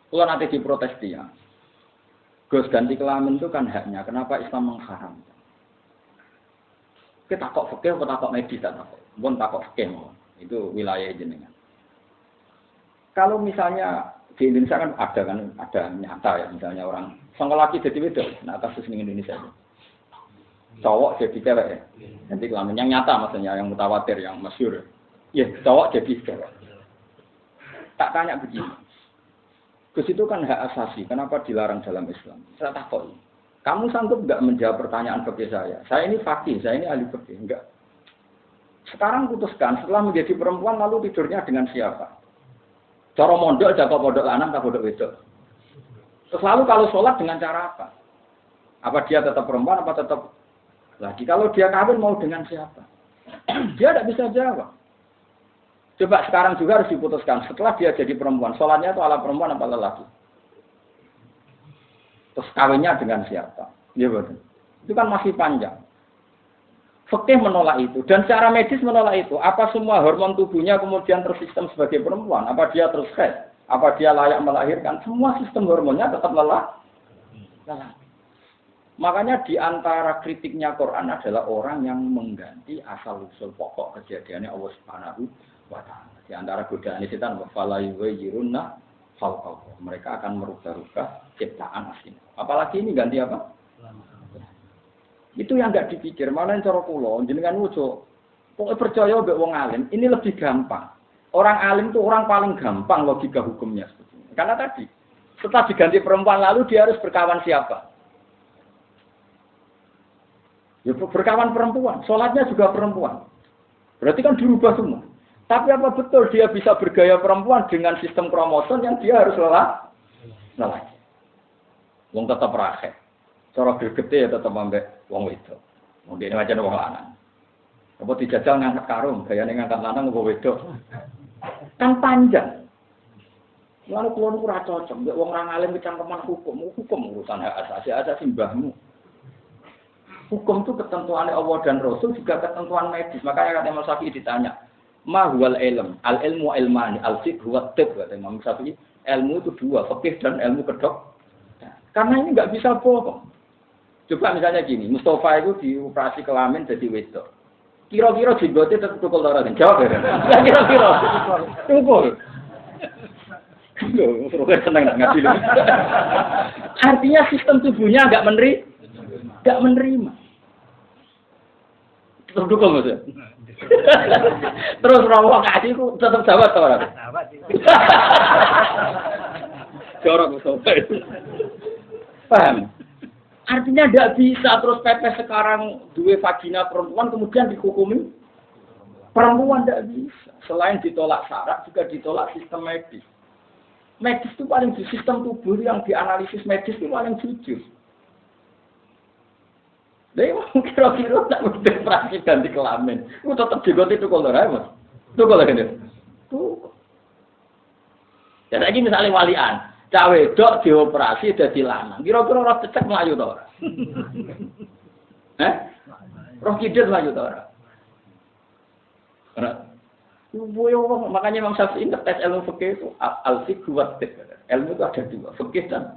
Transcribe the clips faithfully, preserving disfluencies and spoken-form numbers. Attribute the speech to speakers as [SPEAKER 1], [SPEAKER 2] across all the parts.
[SPEAKER 1] Kalau nanti diprotes dia, Gus ganti kelamin itu kan haknya. Kenapa Islam mengharamkan? Kita takok fikih, kita takok medis, tak takok. Pun takok fikih, itu wilayah jenengan. Kalau misalnya di Indonesia kan ada kan ada nyata ya, misalnya orang sang laki jadi wedok, nah kasus di Indonesia itu. Cowok jadi cewek ya, ganti kelamin yang nyata maksudnya, yang mutawatir, yang masyhur. Ya, cowok jadi cewek. Tak tanya begini. Gus itu kan hak asasi, kenapa dilarang dalam Islam? Saya takut. Kamu sanggup nggak menjawab pertanyaan fikih saya? Saya ini fakih, saya ini ahli fikih, enggak. Sekarang putuskan, setelah menjadi perempuan lalu tidurnya dengan siapa? Cara mondok, jaga pondok lanang, tak pondok wedok. Terus lalu kalau sholat dengan cara apa? Apa dia tetap perempuan, apa tetap lagi? Kalau dia kawin mau dengan siapa? Dia tidak bisa jawab. Coba sekarang juga harus diputuskan. Setelah dia jadi perempuan, sholatnya itu ala perempuan apa lelaki? Terus kawinnya dengan siapa? Ya betul. Itu kan masih panjang. Fikih menolak itu. Dan secara medis menolak itu. Apa semua hormon tubuhnya kemudian tersistem sebagai perempuan? Apa dia terus head? Apa dia layak melahirkan? Semua sistem hormonnya tetap lelah. Lelah. Makanya di antara kritiknya Quran adalah orang yang mengganti asal-usul pokok kejadiannya Allah Subhanahu wa ta'ala. Di antara godaan setan wafala yuwayyirunna khalqahu. Mereka akan merubah-rubah ciptaan asli. Apalagi ini ganti apa? Itu yang enggak dipikir. Mana yang cara kula jenengan wujo. Pokoke percaya mbek wong alim, ini lebih gampang. Orang alim itu orang paling gampang logika hukumnya sebetulnya. Karena tadi setelah diganti perempuan lalu dia harus berkawan siapa? Ya berkawan perempuan, sholatnya juga perempuan. Berarti kan dirubah semua. Tapi apa betul dia bisa bergaya perempuan dengan sistem kromosom yang dia harus lelah? Lelah. Wong tetap rakyat. Cara gergete ya tetap ambek wong wedok. Wong dene macam wong lanang. Apa dijajal ngangkat karung, gayane ngangkat lanang kok wedok. Kan panjang. Lalu kulo niku ora cocok, mbek wong ra ngalim kecangkeman hukum, hukum urusan hak asasi asasi mbahmu. Hukum itu ketentuannya Allah dan Rasul juga ketentuan medis. Makanya kata Imam Syafi'i ditanya, ma huwal ilm, al ilmu ilmani, al fiqh huwa tib, kata Imam Syafi'i. Ilmu itu dua, fikih dan ilmu kedok. Karena ini nggak bisa bohong. Coba misalnya gini, Mustafa itu dioperasi kelamin jadi wedok. Kira-kira jenggote tetap tukul darah. Jawab ya. Kira-kira tukul. Loh, terus senang ngaji lu. Artinya sistem tubuhnya nggak menerima. Nggak menerima. Terus dukung maksudnya. Terus rawang ngaji itu tetap sahabat atau orang? Sahabat. Jorok Mustafa itu. Paham? Artinya tidak bisa terus pepes sekarang dua vagina perempuan kemudian dihukumi perempuan tidak bisa. Selain ditolak syarat juga ditolak sistem medis. Medis itu paling di sistem tubuh yang dianalisis medis itu paling jujur. Dia kira-kira tak mesti operasi ganti kelamin. Itu tetap jigot itu kalau mas. Itu kalau ini. Tuh. Ya lagi misalnya walian. Cawe dok dioperasi jadi lanang. Kira-kira roh cecek melayu ta ora? Eh? Roh kidul melayu ta ora? Ora. Boyo makanya Imam Syafi'i tes ilmu fikih itu al-fiqh wa tib. Ilmu itu ada dua, fikih dan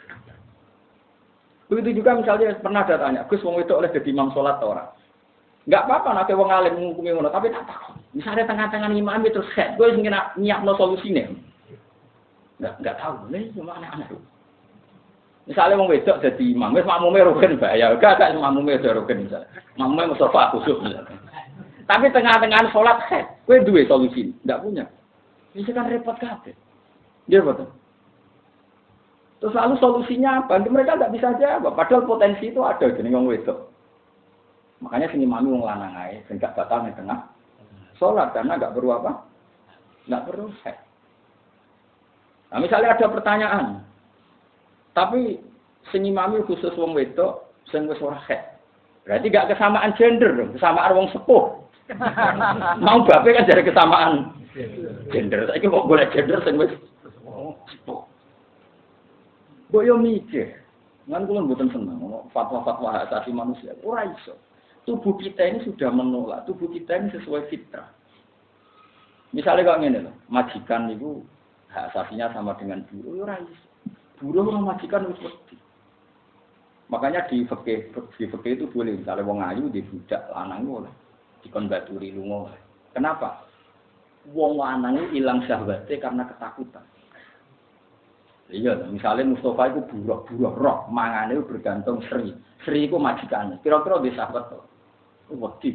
[SPEAKER 1] begitu juga misalnya pernah ada tanya, Gus wong wedok oleh jadi imam salat ta ora? Enggak apa-apa nek wong alim ngukumi ngono, tapi tak takon. Misalnya tengah-tengah imam itu set, gue sing nyiapno solusine. Enggak, enggak tahu, nih cuma aneh-aneh. Misalnya wong wedok jadi imam, wis makmume rukun bahaya, enggak gak makmume rukun misalnya. Makmume Mustafa khusus misalnya. Tapi tengah-tengah sholat head, kowe duwe solusi, enggak punya. Ini kan repot kabeh. Dia betul. Terus lalu solusinya apa? Mereka enggak bisa jawab, padahal potensi itu ada jeneng wong wedok. Makanya sini mami wong lanang ae, sing gak batal ning tengah sholat karena enggak perlu apa? Enggak perlu head. Nah, misalnya ada pertanyaan, tapi sing imami khusus wong wedok, sing wis ora head. Berarti gak kesamaan gender dong, kesamaan wong sepuh. Mau bape kan jadi kesamaan gender. Saiki kok boleh gender sing wis sepuh. Kok yo mikir, ngan kula mboten seneng fatwa-fatwa hak asasi manusia. Ora iso. Tubuh kita ini sudah menolak, tubuh kita ini sesuai fitrah. Misalnya kok ngene lho, majikan niku hak asasinya sama dengan buruh, ya ora iso. Buruh memajikan wis wedi. Makanya di fikih di fikih itu boleh misalnya wong ayu di budak lanang oleh dikon baturi lunga. Kenapa? Wong lanang ilang syahwate karena ketakutan. Iya, misalnya Mustafa itu buruh-buruh roh, mangane bergantung Sri. Sri itu majikane. Kira-kira di sahabat to. Wedi.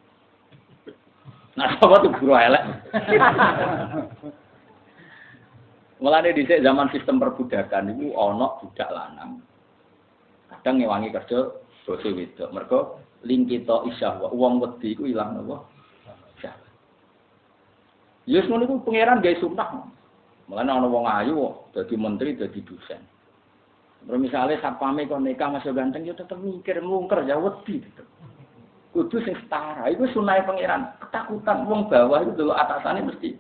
[SPEAKER 1] Nah, apa tuh buruh elek? Mulane dhisik zaman sistem perbudakan itu ana budak lanang. Kadang ngewangi kerja bose wedok. Mergo lingkito isyahwa wong wedi iku ilang napa? Syahwat. Yes ngono iku pangeran gawe sunah. Mulane ana wong ayu dadi menteri, dadi dosen. Terus misale satpame kon nikah masih ganteng ya tetep mikir mungker ya wedi gitu. Kudu sing setara. Iku sunah pangeran. Ketakutan wong bawah itu dulu atasane mesti.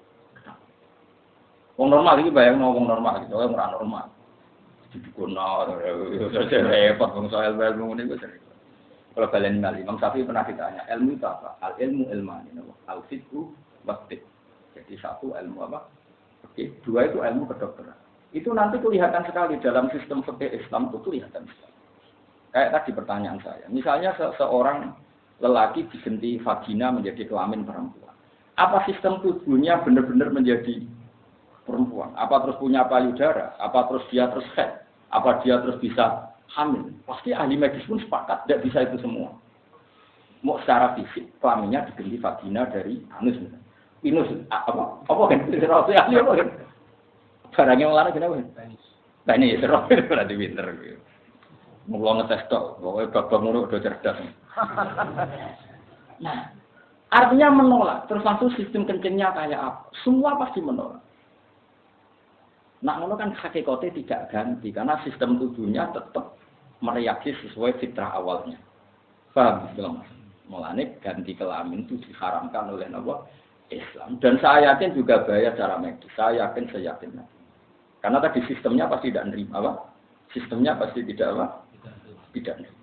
[SPEAKER 1] Wong normal iki bayangno wong normal gitu, wong ora normal. Dikono repot wong soal ilmu ngene iku sering. Kalau kalian ngali, Imam Syafi'i pernah ditanya, ilmu itu apa? Al ilmu ilmani, al-fiqhu wastik. Jadi satu ilmu apa? Oke, dua itu ilmu kedokteran. Itu nanti kelihatan sekali dalam sistem fikih Islam itu kelihatan sekali. Kayak tadi pertanyaan saya, misalnya seorang lelaki diganti vagina menjadi kelamin perempuan. Apa sistem tubuhnya benar-benar menjadi perempuan? Apa terus punya payudara? Apa terus dia terus head? Apa dia terus bisa hamil? Pasti ahli medis pun sepakat tidak bisa itu semua. Mau secara fisik kelaminnya diganti vagina dari anus. Inus apa? Apa kan? Serasi ahli apa kan? Barangnya orang kenapa? Nah ini serasi berarti pinter. Mau ngetes tok, pokoknya babak ngono udah cerdas. Nah, artinya menolak. Terus langsung sistem kencingnya kayak apa? Semua pasti menolak. Nah, ngono kan hakikatnya tidak ganti karena sistem tubuhnya tetap mereaksi sesuai fitrah awalnya. Paham belum? Mulane ganti kelamin itu diharamkan oleh Allah Islam. Dan saya yakin juga bahaya secara medis. Saya yakin, saya yakin. Karena tadi sistemnya pasti tidak menerima apa? Sistemnya pasti tidak apa? Tidak menerima.